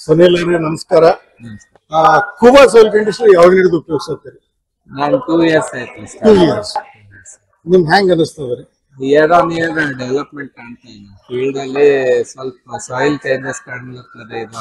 ಸುನಿಲ್ ಅವರೇ ನಮಸ್ಕಾರ. Khuba soil conditioner ಯಾವಾಗ ಹಿಡಿದು ಉಪಯೋಗಿಸುತ್ತೀರಿ? ನಾನು 2 years ಆಯ್ತು. 2 years. ನಿಮ್ಗೆ ಹೆಂಗ್ ಅನಿಸ್ತದ್ರಿ? ಇಯರ್ ಆನ್ ಇಯರ್ ಡೆವಲಪ್ಮೆಂಟ್ ಕಾಣ್ತಾ ಇದೆ. ಫೀಲ್ಡ್ ಅಲ್ಲಿ ಸ್ವಲ್ಪ ಸಾಯಿಲ್ ಚೇಂಜಸ್ ಕಾಣ್ಲತ್ತದೆ. ಇದು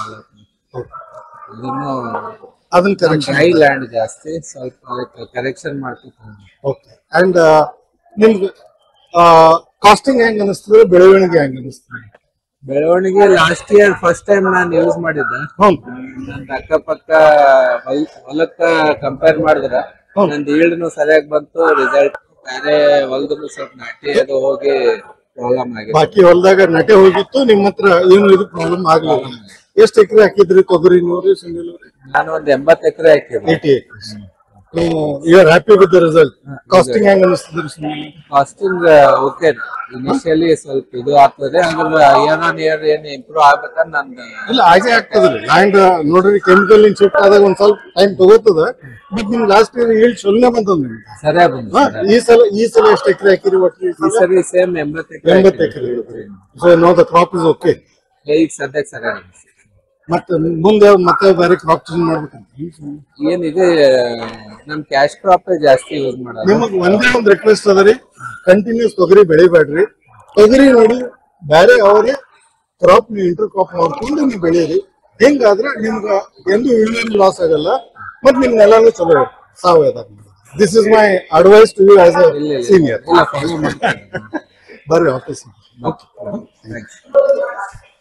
ಅದನ್ನ ಕರೆಕ್ಷನ್ ಡ್ರೈ ಲ್ಯಾಂಡ್ ಜಾಸ್ತಿ ಸ್ವಲ್ಪ ಕರೆಕ್ಷನ್ ಮಾಡ್ಕೊತೀನಿ. ಓಕೆ. ಅಂಡ್ ನಿಮ್ಗೆ ಕಾಸ್ಟಿಂಗ್ ಹೆಂಗ್ ಅನಿಸ್ತದೆ, ಬೆಳವಣಿಗೆ ಹೆಂಗ್ ಅನಿಸ್ತದೆ? ಬೆಳವಣಿಗೆ ಲಾಸ್ಟ್ ಇಯರ್ ಫಸ್ಟ್ ಟೈಮ್ ನಾನು ಯೂಸ್ ಮಾಡಿದ್ದೆ. ನಂದು ಅಕ್ಕಪಕ್ಕ ಹೊಲಕ್ಕ ಕಂಪೇರ್ ಮಾಡಿದ್ರೆ ನಂದು ಈಲ್ಡ್ನು ಸರಿಯಾಗಿ ಬಂತು. ರಿಸಲ್ಟ್ ಬೇರೆ ಹೊಲದನ್ನು ಸ್ವಲ್ಪ ನಾಟಿ ಅದು ಹೋಗಿ ಪ್ರಾಬ್ಲಮ್ ಆಗಿದೆ. ಬಾಕಿ ಹೊಲದಾಗ ನಟೆ ಹೋಗಿತ್ತು, ನಿಮ್ಮ ಹತ್ರ ಏನು ಇದು ಪ್ರಾಬ್ಲಮ್ ಆಗ್ಲಿಲ್ಲ. ಎಷ್ಟು ಎಕರೆ ಹಾಕಿದ್ರಿ ತೊಗರಿ ನೀವು ಸುನಿಲ್ ಅವರೇ? ನಾನು ಒಂದು 80 ಎಕರೆ ಹಾಕಿದ್ದೆ. 80 acres. You are happy with the result. Casting ಹೆಂಗ್ ಅನಿಸ್ತದ್ರಿ ಸುನಿಲ್? Casting okay. ಇನಿಷಿಯಲಿ ಸ್ವಲ್ಪ ಇದು ಆಗ್ತದೆ, ಅಂದ್ರೆ ಇಯರ್ ಆನ್ ಇಯರ್ ಏನು ಇಂಪ್ರೂವ್ ಆಗ್ಬೇಕಂತ ನಂದು. ಇಲ್ಲ, ಹಾಗೆ ಆಗ್ತದ್ರಿ. ಲ್ಯಾಂಡ್ ನೋಡ್ರಿ ಕೆಮಿಕಲ್ ಶಿಫ್ಟ್ ಆದಾಗ ಒಂದ್ ಸ್ವಲ್ಪ ಟೈಮ್ ತಗೋತದ. ಬಟ್ ನಿಮ್ ಲಾಸ್ಟ್ ಇಯರ್ ಈಲ್ಡ್ ಚೊಲನೆ ಬಂತದ ನಿಮ್ಗೆ. ಸರಿಯಾಗಿ ಬಂತು. ಈ ಸಲ ಎಷ್ಟು ಎಕರೆ ಹಾಕಿರಿ ಒಟ್ಟು? ಈ ಸರಿ ಸೇಮ್ 80 ಎಕರೆ. 80 ಎಕರೆ. So no the crop is okay. ಈಗ ಸದ್ಯಕ್ಕೆ ಸರಿಯಾಗಿ. ಮತ್ತೆ ಮುಂದೆ ಮತ್ತೆ ಬೇರೆ ಕ್ರಾಪ್ ಚೇಂಜ್ ಮಾಡ್ಬೇಕಂತ ಏನಿದೆ, ನಮ್ ಕ್ಯಾಶ್ ಕ್ರಾಪ್ ಜಾಸ್ತಿ ಯೂಸ್ ಮಾಡೋದು. ನಿಮಗ್ ಒಂದೇ ಒಂದು ರಿಕ್ವೆಸ್ಟ್ ಅದರಿ, ಕಂಟಿನ್ಯೂಸ್ ತೊಗರಿ ಬೆಳಿಬೇಡ್ರಿ. ತೊಗರಿ ನೋಡಿ ಬೇರೆ ಅವ್ರಿಗೆ ಕ್ರಾಪ್ ನೀವು ಇಂಟರ್ ಕ್ರಾಪ್ ಮಾಡ್ಕೊಂಡು ನೀವು ಬೆಳೀರಿ. ಹಿಂಗಾದ್ರೆ ನಿಮ್ಗ ಎಂದು ಇಳುವರಿ ಲಾಸ್ ಆಗಲ್ಲ, ಮತ್ ನಿಮ್ ನೆಲನೂ ಚಲೋ ಸಾವಯವ. This is my advice to you as a senior. ಬರ್ರಿ ಆಫೀಸ್. Okay, thanks.